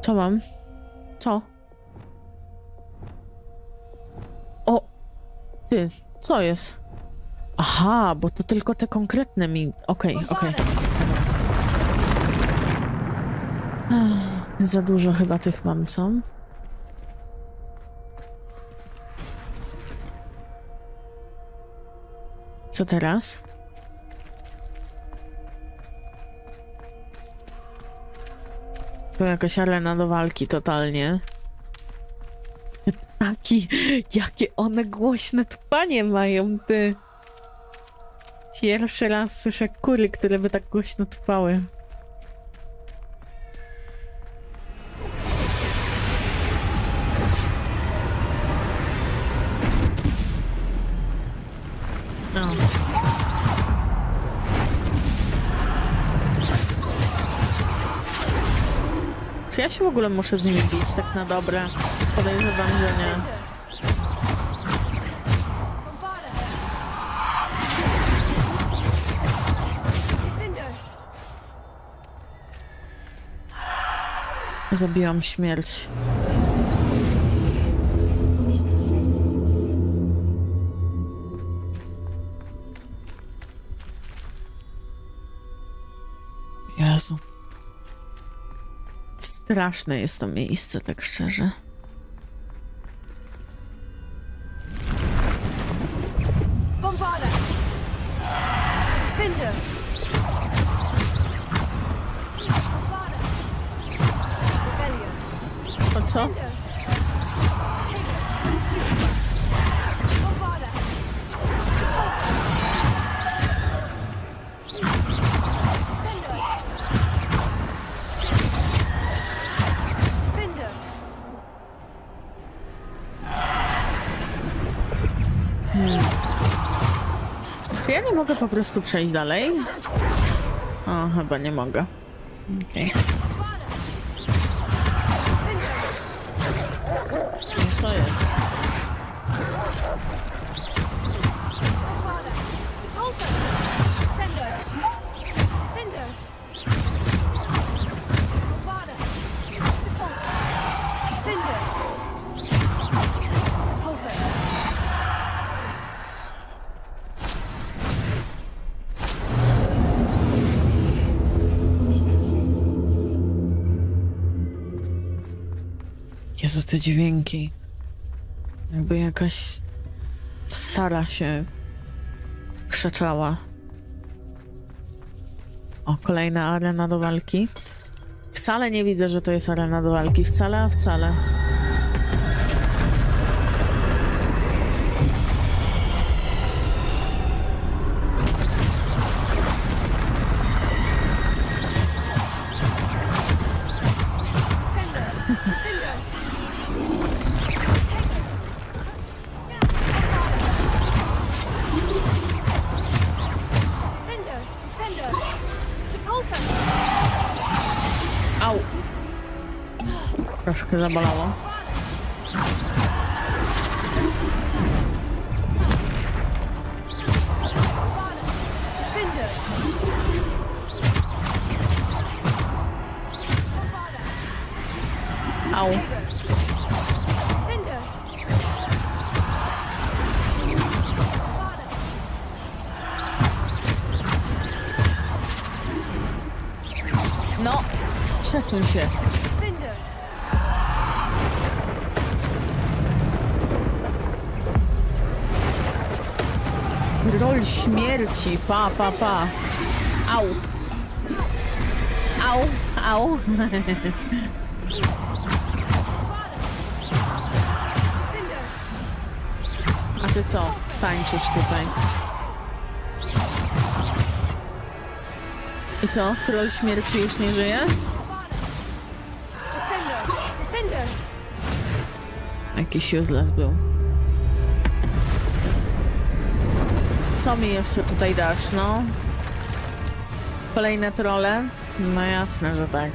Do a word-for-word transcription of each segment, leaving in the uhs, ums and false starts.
Co mam? Co? O! Ty, co jest? Aha, bo to tylko te konkretne mi... Okej, okay, okej. Okay. Za dużo chyba tych mam, co? Co teraz? To jakaś arena do walki totalnie. Te ptaki, jakie one głośne tupanie mają, ty. Pierwszy raz słyszę kury, które by tak głośno tupały. No. Czy ja się w ogóle muszę z nimi bić tak na dobre? Podejrzewam, że nie. Zabiłam śmierć. Jezu. Straszne jest to miejsce, tak szczerze. To co? Hmm. Czy ja nie mogę po prostu przejść dalej? O, chyba nie mogę. Okej. Okay. Co jest? Jezu, te dźwięki. Jakby jakaś stara się krzyczała. O, kolejna arena do walki. Wcale nie widzę, że to jest arena do walki. Wcale, a wcale. Au! Troszkę zabolało. Au! No! Przesuń się. Rol śmierci. Pa, pa, pa. Au. Au, au. A ty co? Tańczysz tutaj. I co? Troll śmierci już nie żyje? Jakiś useless był. Co mi jeszcze tutaj dasz, no? Kolejne trolle? No jasne, że tak.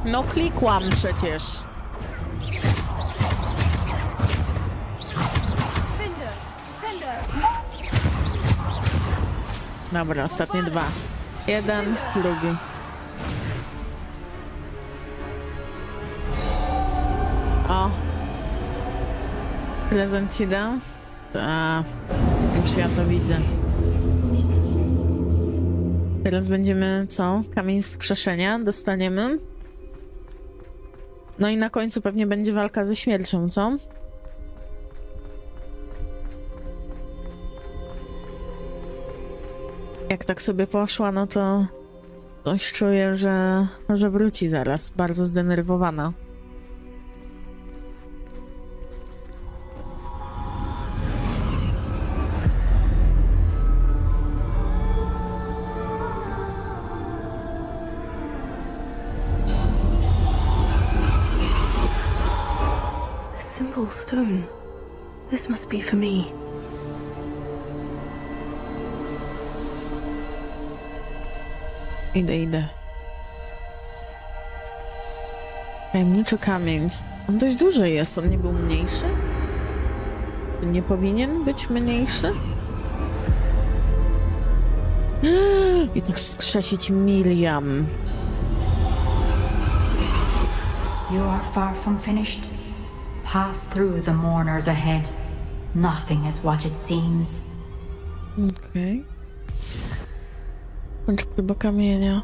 No klikłam przecież. Dobra, ostatnie dwa. Jeden, drugi. O. Prezent ci dam? Ta. Już ja to widzę. Teraz będziemy, co? Kamień wskrzeszenia dostaniemy. No i na końcu pewnie będzie walka ze śmiercią, co? Jak tak sobie poszła, no to coś czuję, że, że wróci zaraz. Bardzo zdenerwowana. Simple stone. This must be for me. Idę, idę. Tajemniczy kamień. On dość duży jest, on nie był mniejszy? Nie powinien być mniejszy? I tak wskrzesić Miriam. You are far from finished. Pass through the mourners ahead. Nothing is what it seems. Okej. Okay. Kończ chyba kamienia.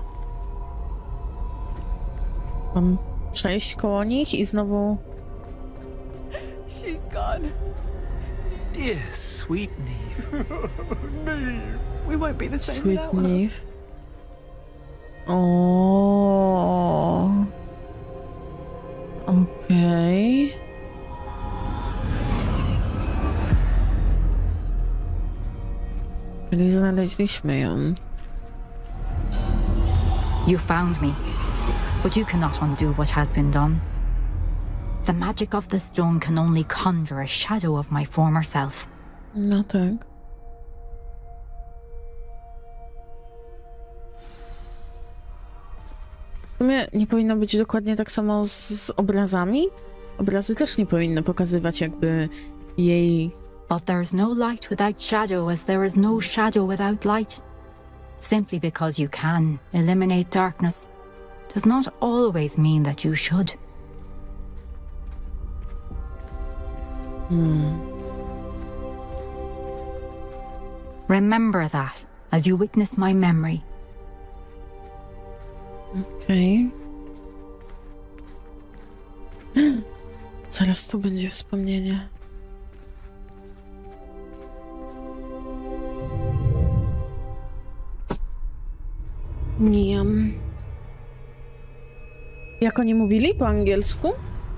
Mam przejść koło nich i znowu... She's gone. Dear sweet Neve. Neve. We won't be the same Sweet without her. Neve. O. Okej. Okay. Czyli znaleźliśmy ją. You found me, but you cannot undo what has been done. The magic of the stone can only conjure a shadow of my former self. No tak. W sumie nie powinno być dokładnie tak samo z, z obrazami. Obrazy też nie powinny pokazywać jakby jej... But there is no light without shadow, as there is no shadow without light. Simply because you can eliminate darkness does not always mean that you should. Hmm. Remember that as you witness my memory. Okej. Okay. Zaraz tu będzie wspomnienie. Mijam. Jak oni mówili po angielsku?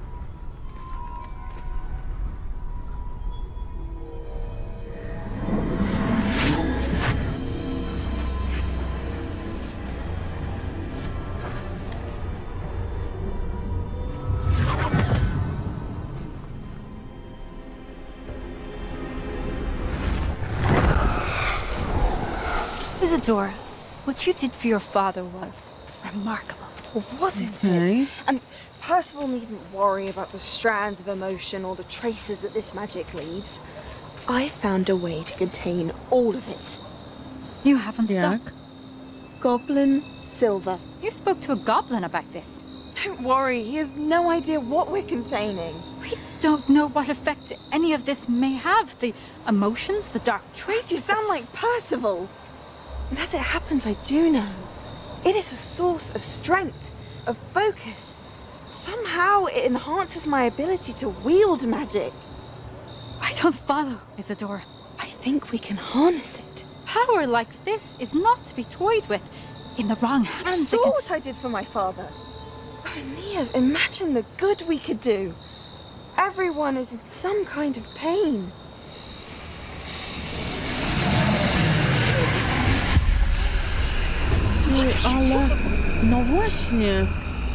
Isadora, what you did for your father was remarkable, wasn't Okay. it? And Percival needn't worry about the strands of emotion or the traces that this magic leaves. I found a way to contain all of it. You haven't Jak? stopped. Goblin Silver. You spoke to a goblin about this. Don't worry, he has no idea what we're containing. We don't know what effect any of this may have. The emotions, the dark traits. You sound like Percival. And as it happens, I do know. It is a source of strength, of focus. Somehow it enhances my ability to wield magic. I don't follow, Isadora. I think we can harness it. Power like this is not to be toyed with. In the wrong You hands, saw it can... what I did for my father. Oh, Neve, imagine the good we could do. Everyone is in some kind of pain. Ty, ale... No właśnie.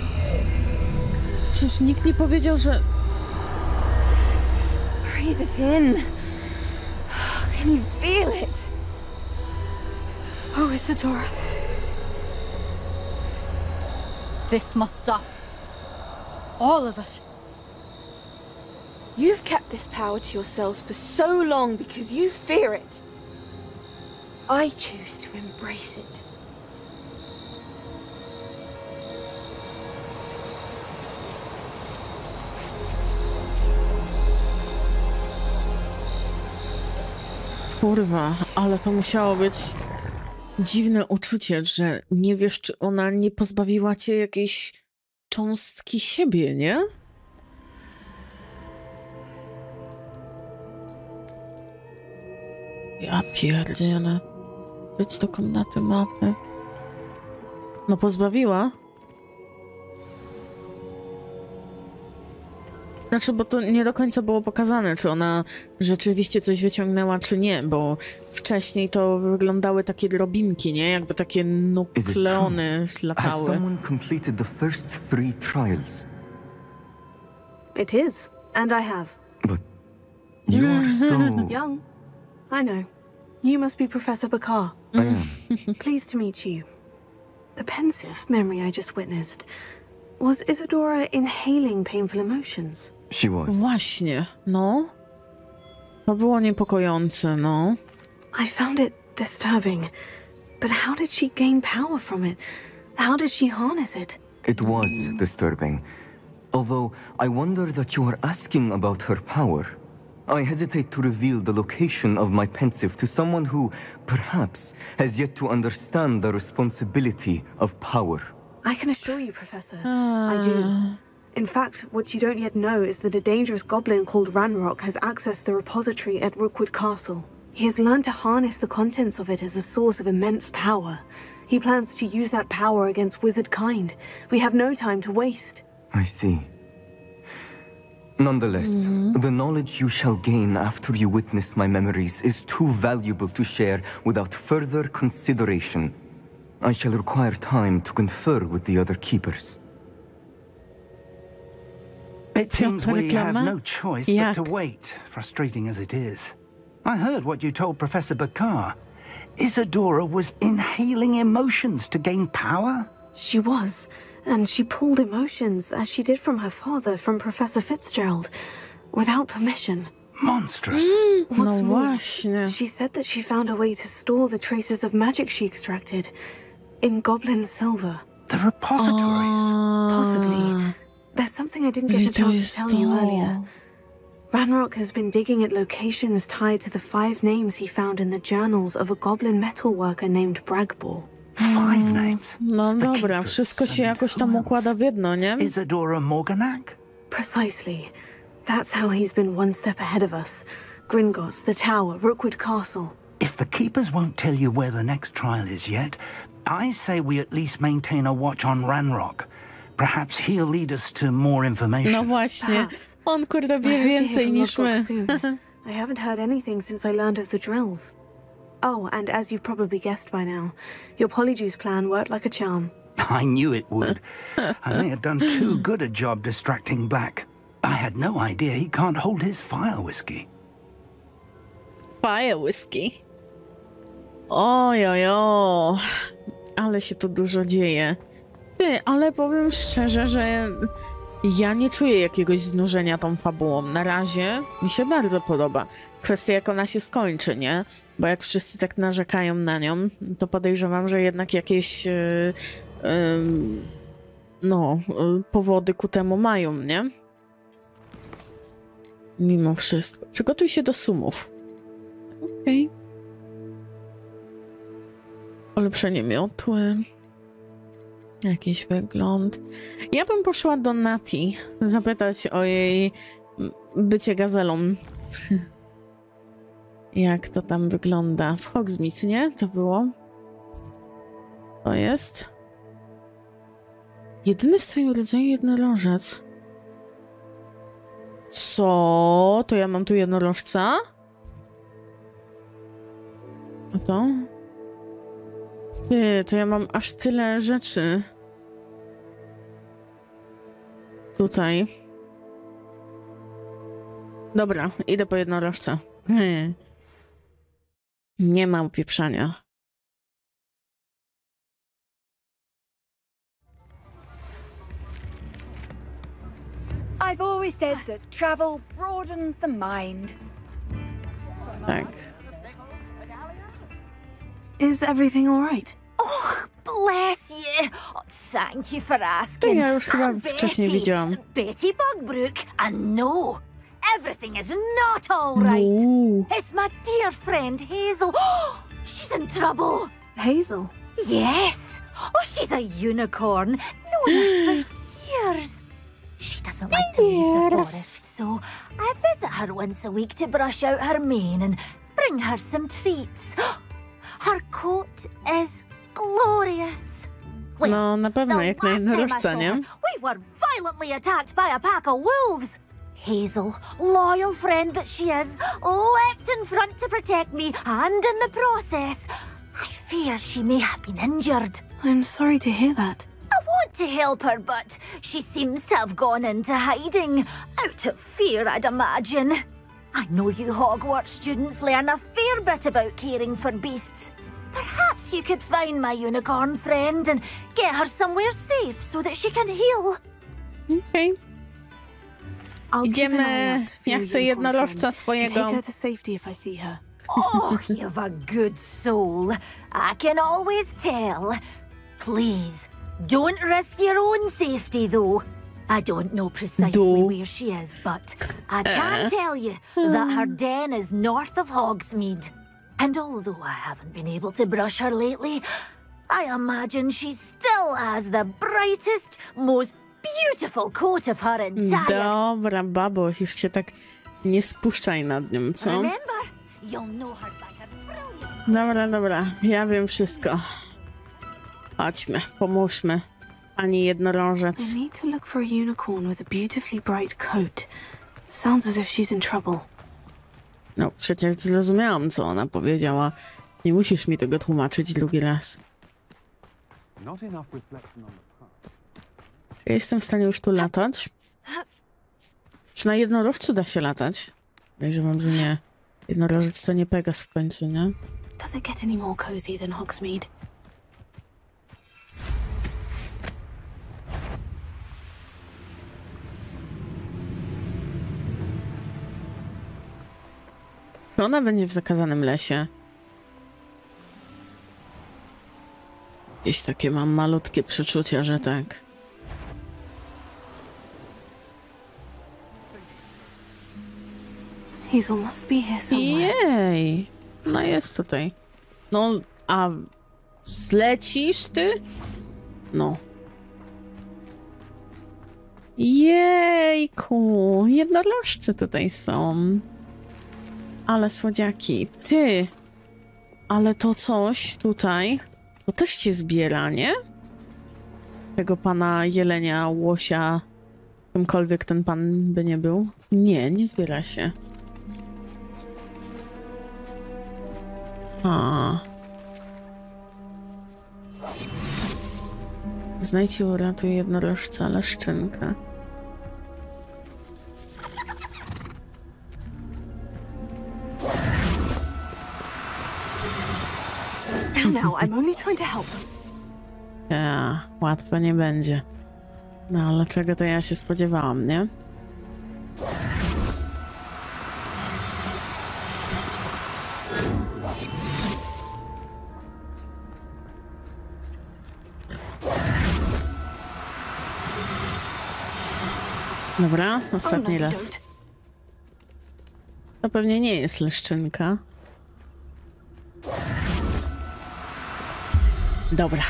Czyż nikt nie powiedział, że... Breathe it in. Can you feel it? Oh, Isadora. This must stop. All of it. You've kept this power to yourselves for so long because you fear it. I choose to embrace it. Kurwa, ale to musiało być dziwne uczucie, że nie wiesz, czy ona nie pozbawiła cię jakiejś cząstki siebie, nie? Ja pierdzielę. Być do komnaty mapy. No pozbawiła? Znaczy, bo to nie do końca było pokazane, czy ona rzeczywiście coś wyciągnęła, czy nie, bo wcześniej to wyglądały takie drobinki, nie? Jakby takie nukleony Has latały. someone completed the first three trials? It is, and I have. But you are so... Young. I know. You must be Professor Bakar. I am. Pleased to meet you. The pensive memory I just witnessed. Was Isadora inhaling painful emotions? She was. Właśnie, no. To było niepokojące, no. I found it disturbing. But how did she gain power from it? How did she harness it? It was disturbing. Although I wonder that you are asking about her power. I hesitate to reveal the location of my pensive to someone who, perhaps, has yet to understand the responsibility of power. I can assure you, Professor, I do. In fact, what you don't yet know is that a dangerous goblin called Ranrock has accessed the repository at Rookwood Castle. He has learned to harness the contents of it as a source of immense power. He plans to use that power against wizard kind. We have no time to waste. I see. Nonetheless, mm-hmm. the knowledge you shall gain after you witness my memories is too valuable to share without further consideration. I shall require time to confer with the other keepers. It seems we have no choice but Jak? to wait, frustrating as it is. I heard what you told Professor Bakar. Isadora was inhaling emotions to gain power? She was, and she pulled emotions, as she did from her father, from Professor Fitzgerald, without permission. Monstrous. No What's more, właśnie. she said that she found a way to store the traces of magic she extracted in goblin silver. The repositories. Possibly. There's something I didn't get I a to chance jest to tell you to. earlier. Ranrock has been digging at locations tied to the five names he found in the journals of a goblin metalworker named Bragbor. Five names. No The dobra, keepers wszystko się and jakoś tam who else? układa w jedno, nie? Isadora Morganac? Precisely. That's how he's been one step ahead of us. Gringotts, the Tower, Rookwood Castle. If the keepers won't tell you where the next trial is yet, I say we at least maintain a watch on Ranrock. Perhaps he'll lead us to more information. No właśnie. Perhaps. On kurde I wie hope to hear więcej from niż my. Lodgok soon. I haven't heard anything since I learned of the drills. Oh, and as you've probably guessed by now, your Polyjuice plan worked like a charm. I knew it would. I may have done too good a job distracting Black. I had no idea he can't hold his fire whiskey. Fire whisky. Ojojo. Ale się tu dużo dzieje. Ty, ale powiem szczerze, że ja nie czuję jakiegoś znużenia tą fabułą. Na razie mi się bardzo podoba. Kwestia, jak ona się skończy, nie? Bo jak wszyscy tak narzekają na nią, to podejrzewam, że jednak jakieś yy, yy, no, yy, powody ku temu mają, nie? Mimo wszystko. Przygotuj się do sumów. Okej. Okay. Ulepszenie miotły. Jakiś wygląd. Ja bym poszła do Nati zapytać o jej bycie gazelą. Jak to tam wygląda? W Hogsmeade, nie? To było? To jest? Jedyny w swoim rodzaju jednorożec. Co? To ja mam tu jednorożca? A to? Ty, to ja mam aż tyle rzeczy. Tutaj. Dobra, idę po jednorożca. Hmm. Nie mam upieprzania. I've always said that travel broadens the mind. Tak. Is everything all right? Oh, bless you. Oh, thank you for asking. Ja już chyba I'm wcześniej Betty, widziałam. Betty Bugbrook, and no, everything is not all right. Uuu. It's my dear friend Hazel. Oh, she's in trouble. Hazel. Yes. Oh, she's a unicorn. Known her for years. She doesn't like to leave the forest, so I visit her once a week to brush out her mane and bring her some treats. Her coat is glorious. Well, No, na pewno, the jak na last time I jednorożca, saw nie? her, we were violently attacked by a pack of wolves. Hazel, loyal friend that she is, leapt in front to protect me, and in the process, I fear she may have been injured. I'm sorry to hear that. I want to help her, but she seems to have gone into hiding. Out of fear, I'd imagine. I know you Hogwarts students learn a fair bit about caring for beasts. Perhaps you could find my unicorn friend and get her somewhere safe so that she can heal. Okej. I'll keep an eye Idziemy. out for Ja your chcę unicorn jednorożca friend and swojego. take her to safety if I see her. Oh, you've a good soul. I can always tell. Please, don't risk your own safety, though. I don't know precisely Do. where she is, but I can tell you that her den is north of Hogsmeade. And although I haven't been able to brush her lately, I imagine she still has the brightest, most beautiful coat of her entire... Dobra, babo, już się tak nie spuszczaj nad nią, co? Remember, you'll know her by her brilliant... Dobra, dobra, ja wiem wszystko. Chodźmy, pomóżmy. Pani jednorożec. I need to look for a unicorn with a beautifully bright coat. Sounds as if she's in trouble. No, przecież zrozumiałam, co ona powiedziała. Nie musisz mi tego tłumaczyć drugi raz. Ja jestem w stanie już tu latać? Czy na jednorożcu da się latać? Podejrzewam, że nie. Jednorożec to nie Pegas w końcu, nie? Does it get any more cozy than Hogsmeade? Czy ona będzie w zakazanym lesie? Jakieś takie mam malutkie przeczucia, że tak. Hazel must be here somewhere. Jej! No jest tutaj. No, a zlecisz ty? No. Jejku! Jednorożce tutaj są. Ale słodziaki. Ty! Ale to coś tutaj, to też się zbiera, nie? Tego pana jelenia, łosia, kimkolwiek ten pan by nie był. Nie, nie zbiera się. A. Znajdź i uratuj jednorożca Leszczynka. Now, I'm only trying to help. Ja, łatwo nie będzie. No ale czego to ja się spodziewałam, nie? Dobra, ostatni Oh, no, you raz. don't. To pewnie nie jest Leszczynka. Dobra.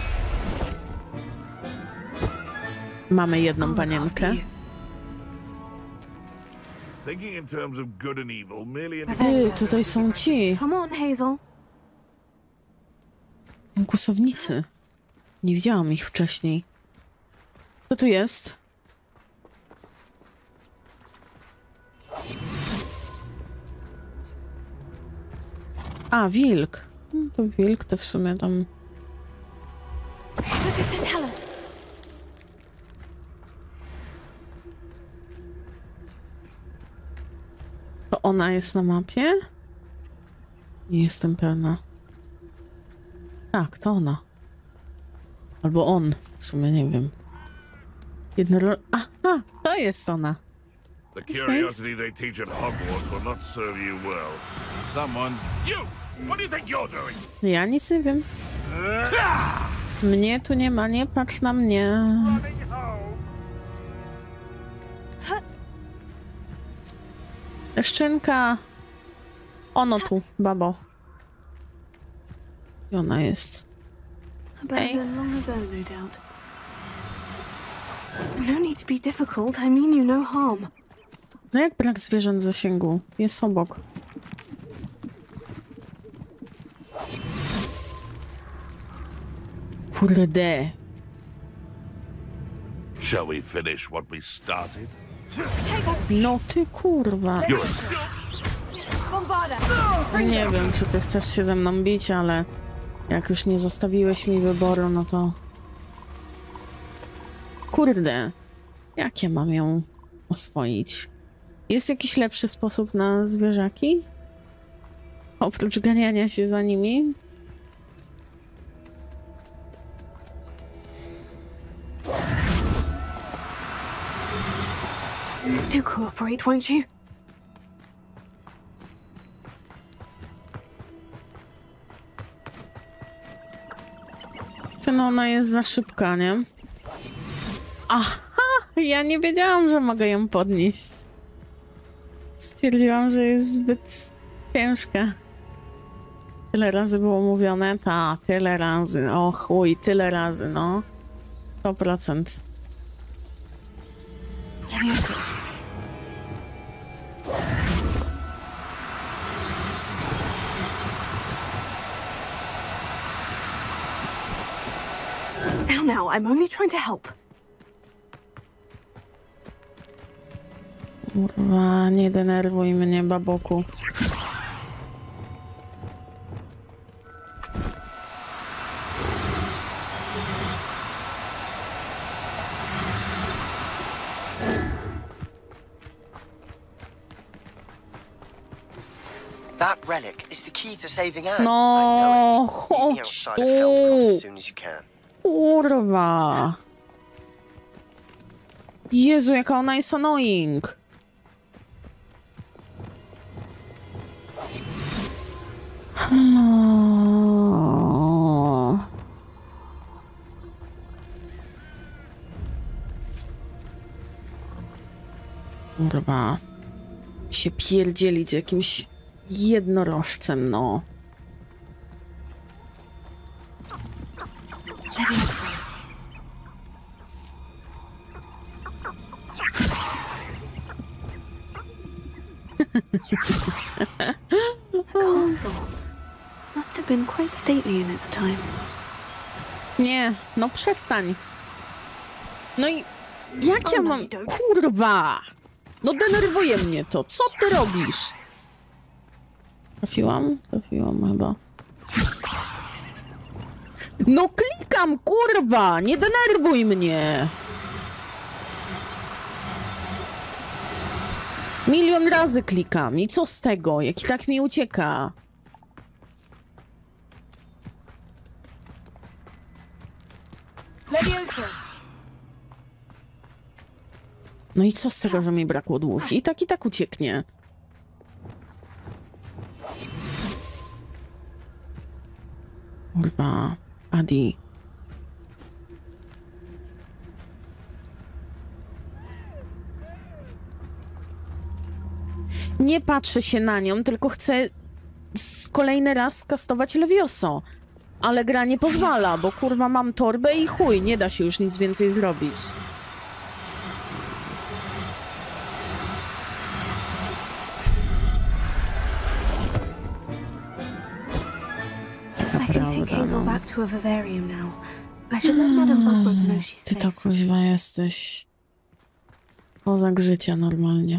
Mamy jedną panienkę. Thinking in terms of good and evil, merely in Ty, tutaj są ci Come on, Hazel. kłusownicy. Nie widziałam ich wcześniej. Co tu jest? A, wilk. No to wilk to w sumie tam... Lucas, don't tell us. To ona jest na mapie? Nie jestem pewna. Tak, to ona. Albo on. W sumie nie wiem. Jednoro... Aha, to To jest ona. The curiosity they teach at Hogwarts will not serve you well. Someone's... You! What do you think you're doing? Ja nic nie wiem. Mnie tu nie ma, nie patrz na mnie. Leszczynka. Ono tu, babo. I ona jest. Hey. Long ago, no doubt. No need to be difficult. I mean you no harm. No jak brak zwierząt w zasięgu? Jest obok. Kurde. Shall we finish what we started? No ty kurwa. You're a... Nie wiem, czy ty chcesz się ze mną bić, ale jak już nie zostawiłeś mi wyboru, no to... Kurde. Jak ja mam ją oswoić? Jest jakiś lepszy sposób na zwierzaki? Oprócz ganiania się za nimi? Do cooperate, won't you? No ona jest za szybka, nie? Aha! Ja nie wiedziałam, że mogę ją podnieść. Stwierdziłam, że jest zbyt ciężka. Tyle razy było mówione? Ta, tyle razy. O chuj, tyle razy, no. sto procent. Now, now, I'm only trying to help. Kurwa, nie denerwuj mnie, baboku. That relic is the key to saving Anne. No, I know it. Meet me chodź outside of Felcroft tu. as soon as you can. Kurwa. Jezu, jaka ona jest annoying. Kurwa. Się pierdzielić jakimś jednorożcem, no. The castle must have been quite stately in its time. Nie, no przestań. No i jak ja mam... Kurwa! No denerwuje mnie to. Co ty robisz? Trafiłam? Trafiłam chyba. No klikam, kurwa! Nie denerwuj mnie! Milion razy klikam. I co z tego? Jak i tak mi ucieka. No i co z tego, że mi brakło dług? I tak, i tak ucieknie. Kurwa, Adi. Nie patrzę się na nią, tylko chcę kolejny raz skastować Levioso. Ale gra nie pozwala, bo kurwa mam torbę i chuj, nie da się już nic więcej zrobić. Ty to kuźwa jesteś kozak życia normalnie.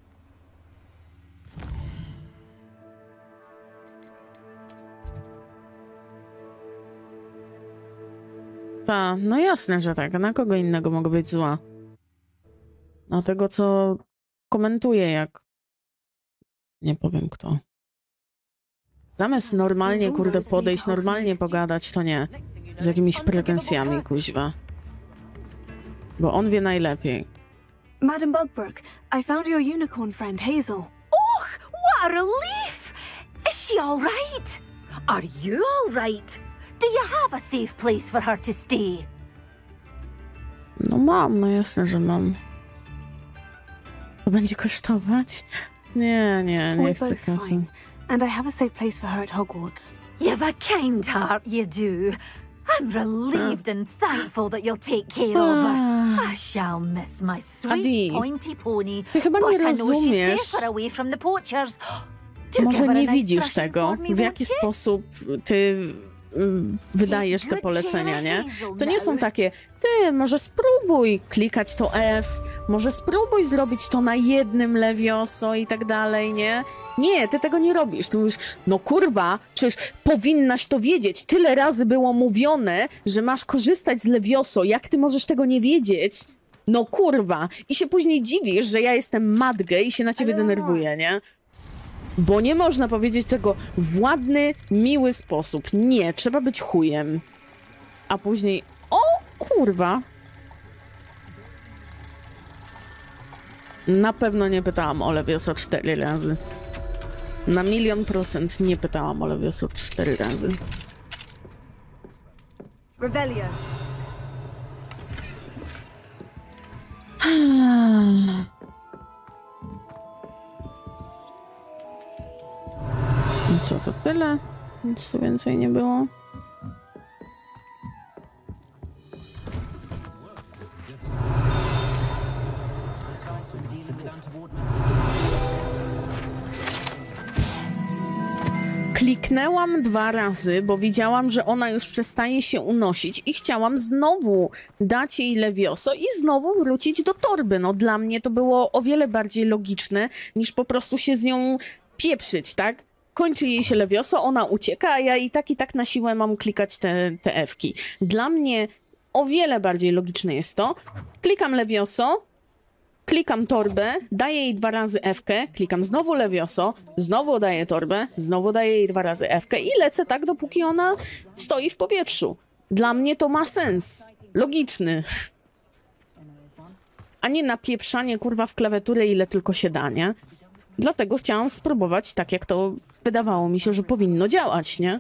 Ta, no jasne, że tak. Na kogo innego mogę być zła? Na tego, co komentuje, jak... Nie powiem kto. Zamiast normalnie, kurde, podejść, normalnie pogadać, to nie. Z jakimiś pretensjami, kuźwa. Bo on wie najlepiej. Madam Bugbrook, I found your unicorn friend, Hazel. Oh, what a relief! Is she all right? Are you all right? Do you have a safe place for her to stay? No mam, no jasne, że mam. To będzie kosztować? Nie, nie, nie We're chcę both kasy. fine, and I have a safe place for her at Hogwarts. You've a kind heart, you do. I'm relieved and thankful that you'll take care of her. I shall miss my sweet Adi, pointy pony, ty chyba nie but I know she's rozumiesz. safer away from the poachers. Do Może give her a nie nice widzisz brushing tego, for me, w jaki won't you? sposób ty mm, wydajesz te polecenia, nie? To nie są takie, ty, może spróbuj klikać to F, może spróbuj zrobić to na jednym Levioso i tak dalej, nie? Nie, ty tego nie robisz. Ty mówisz, no kurwa, przecież powinnaś to wiedzieć. Tyle razy było mówione, że masz korzystać z Levioso. Jak ty możesz tego nie wiedzieć? No kurwa. I się później dziwisz, że ja jestem matgę i się na ciebie denerwuję, nie? Bo nie można powiedzieć tego w ładny, miły sposób. Nie, trzeba być chujem. A później, o kurwa. Na pewno nie pytałam o Levioso cztery razy. Na milion procent nie pytałam o Levioso cztery razy. Revelio. Co to tyle? Nic tu więcej nie było. Kliknęłam dwa razy, bo widziałam, że ona już przestaje się unosić i chciałam znowu dać jej Levioso i znowu wrócić do torby. No dla mnie to było o wiele bardziej logiczne, niż po prostu się z nią pieprzyć, tak? Kończy jej się Levioso, ona ucieka, a ja i tak i tak na siłę mam klikać te, te F-ki. Dla mnie o wiele bardziej logiczne jest to. Klikam Levioso, klikam torbę, daję jej dwa razy F-kę, klikam znowu Levioso, znowu daję torbę, znowu daję jej dwa razy F-kę i lecę tak, dopóki ona stoi w powietrzu. Dla mnie to ma sens. Logiczny. A nie napieprzanie, kurwa, w klawiaturę, ile tylko się da, nie? Dlatego chciałam spróbować tak, jak to wydawało mi się, że powinno działać, nie?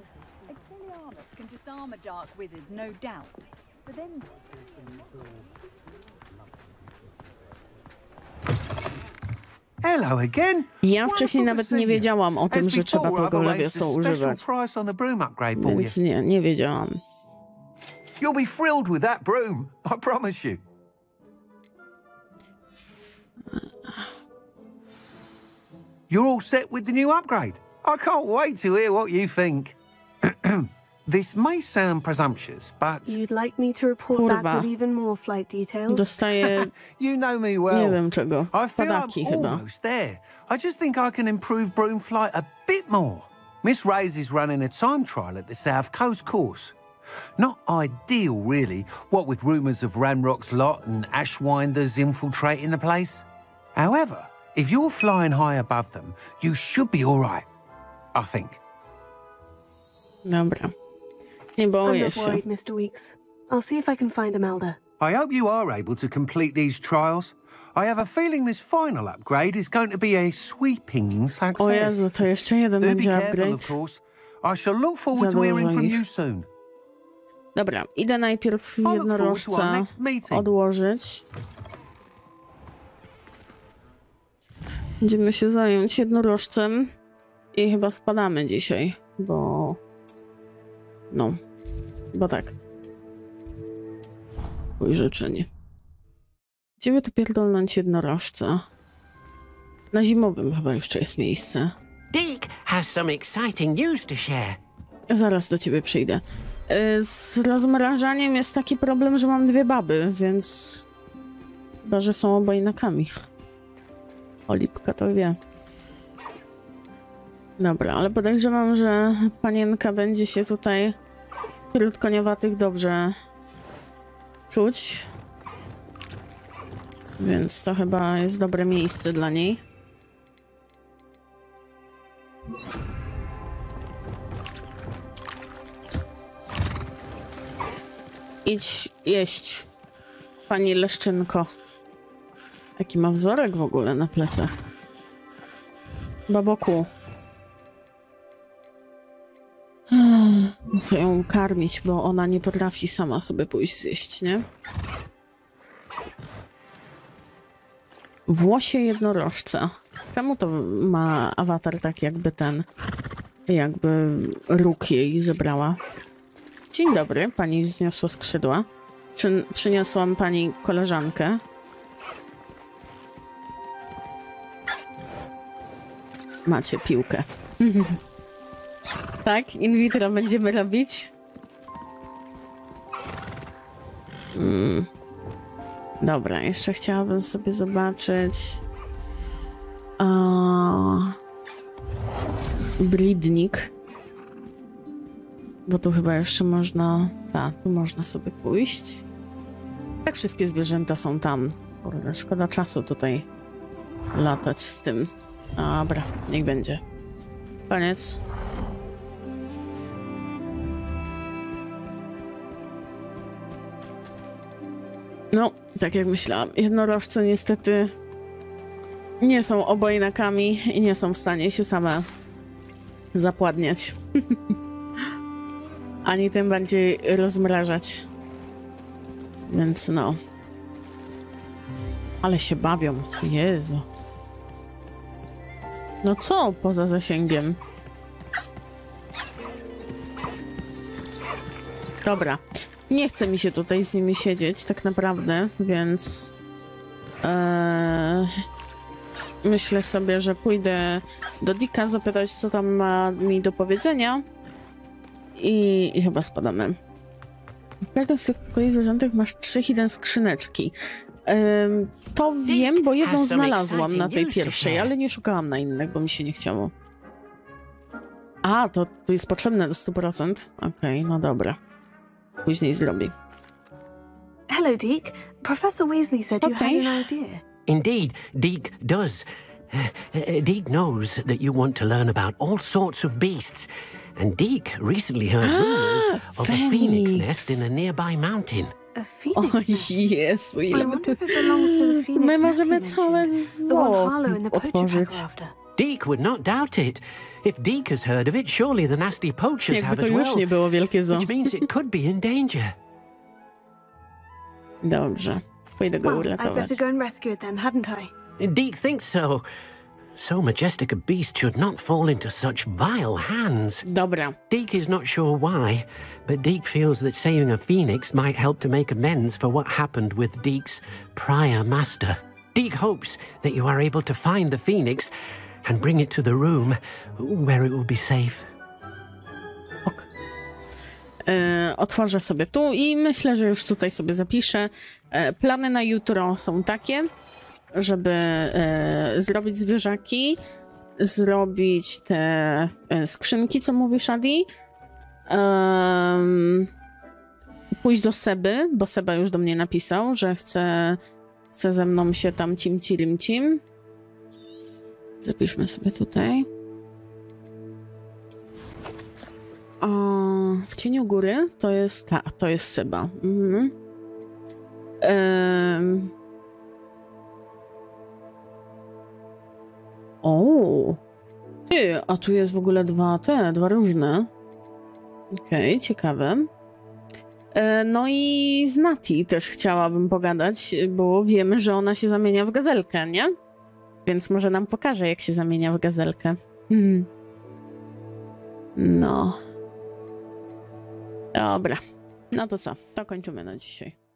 Hello again. Ja wcześniej nawet nie wiedziałam o tym, że trzeba tego Levioso używać. Więc nie, nie wiedziałam. You'll be thrilled with that broom, I promise you. You're all set with the new upgrade. I can't wait to hear what you think. This may sound presumptuous, but... You'd like me to report Kurwa. back with even more flight details? Dostaję, You know me well. nie wiem czego, I feel padaki I'm chyba. almost there. I just think I can improve broom flight a bit more. Miss Reyes is running a time trial at the South Coast course. Not ideal, really, what with rumours of Ranrock's lot and Ashwinders infiltrating the place. However, if you're flying high above them, you should be all right, I think. Dobra. Nie I'm boję not się. worried, Mister Weeks. I'll see if I can find Imelda. I hope you are able to complete these trials. I have a feeling this final upgrade is going to be a sweeping success. O Jezu, to jeszcze jeden Do be będzie careful, upgrade. of course. I shall look forward Za to hearing dużo from ich. you soon. Dobra, idę najpierw look forward to our jednorożca next meeting. odłożyć. Będziemy się zająć jednorożcem i chyba spadamy dzisiaj, bo... No, bo tak. Mój życzenie. Gdzie by tu pierdolnąć jednorożca? Na zimowym chyba jeszcze jest miejsce. Deke has some exciting news to share. Zaraz do ciebie przyjdę. Y, Z rozmrażaniem jest taki problem, że mam dwie baby, więc... Chyba, że są obojnakami. Olipka to wie. Dobra, ale podejrzewam, że panienka będzie się tutaj wśród koniowatych dobrze czuć. Więc to chyba jest dobre miejsce dla niej. Idź jeść, pani Leszczynko. Jaki ma wzorek w ogóle na plecach. Baboku. Muszę ją karmić, bo ona nie potrafi sama sobie pójść zjeść, nie? Włosie jednorożca. Czemu to ma awatar tak jakby ten, jakby róg jej zebrała? Dzień dobry, pani wzniosła skrzydła. Czy, przyniosłam pani koleżankę? Macie piłkę. Tak? In vitro będziemy robić? Mm. Dobra, jeszcze chciałabym sobie zobaczyć... A... Bridnik. Bo tu chyba jeszcze można... Tak, tu można sobie pójść. Tak, wszystkie zwierzęta są tam. Kurde, szkoda czasu tutaj latać z tym. Dobra, niech będzie. Koniec. No, tak jak myślałam. Jednorożce niestety nie są obojnakami i nie są w stanie się same zapładniać. Ani tym bardziej rozmrażać. Więc no. Ale się bawią. Jezu. No co poza zasięgiem? Dobra. Nie chce mi się tutaj z nimi siedzieć, tak naprawdę, więc... Ee, myślę sobie, że pójdę do Dicka zapytać, co tam ma mi do powiedzenia. I, i chyba spadamy. W każdym z tych pokoi zwierzątek masz trzy hidden skrzyneczki. Ym, to wiem, bo jedną znalazłam na tej pierwszej, ale nie szukałam na innych, bo mi się nie chciało. A, to tu jest potrzebne do stu procent? Okej, okay, no dobra. Później zrobi. Hello, Deke. Professor Weasley said you Okay. had an idea. Indeed, Deke does. Uh, uh, Deke knows that you want to learn about all sorts of beasts. And Deke recently heard rumors of a phoenix nest in a nearby mountain. A phoenix O nest? Jezu, I ile my wonder tu... if it belongs to the phoenix My nest możemy you całe mentioned. The one zoo Harlow and the poacher otworzyć. pack are after. Deke would not doubt it. If Deke has heard of it, surely the nasty poachers Jakby have to as już well. nie było wielkie zoo. Which means it could be in danger. Dobrze, pójdę go Well, I'd uratować. better go and rescue it then, hadn't I? Deke thinks so. So majestic a beast should not fall into such vile hands. Dobra. Deke is not sure why, but Deke feels that saving a phoenix might help to make amends for what happened with Deke's prior master. Deke hopes that you are able to find the phoenix and bring it to the room where it will be safe. Ok. E, otworzę sobie tu i myślę, że już tutaj sobie zapiszę. E, plany na jutro są takie, żeby e, zrobić zwierzaki, zrobić te e, skrzynki, co mówi Shadi, um, pójść do Seby, bo Seba już do mnie napisał, że chce, chce ze mną się tam cimci rimcim. Zapiszmy sobie tutaj. O, w cieniu góry to jest ta, to jest Seba. Mhm. Um, O, ty, a tu jest w ogóle dwa te, dwa różne. Okej, okay, ciekawe. E, no i z Nati też chciałabym pogadać, bo wiemy, że ona się zamienia w gazelkę, nie? Więc może nam pokaże, jak się zamienia w gazelkę. Hmm. No. Dobra. No to co? To kończymy na dzisiaj.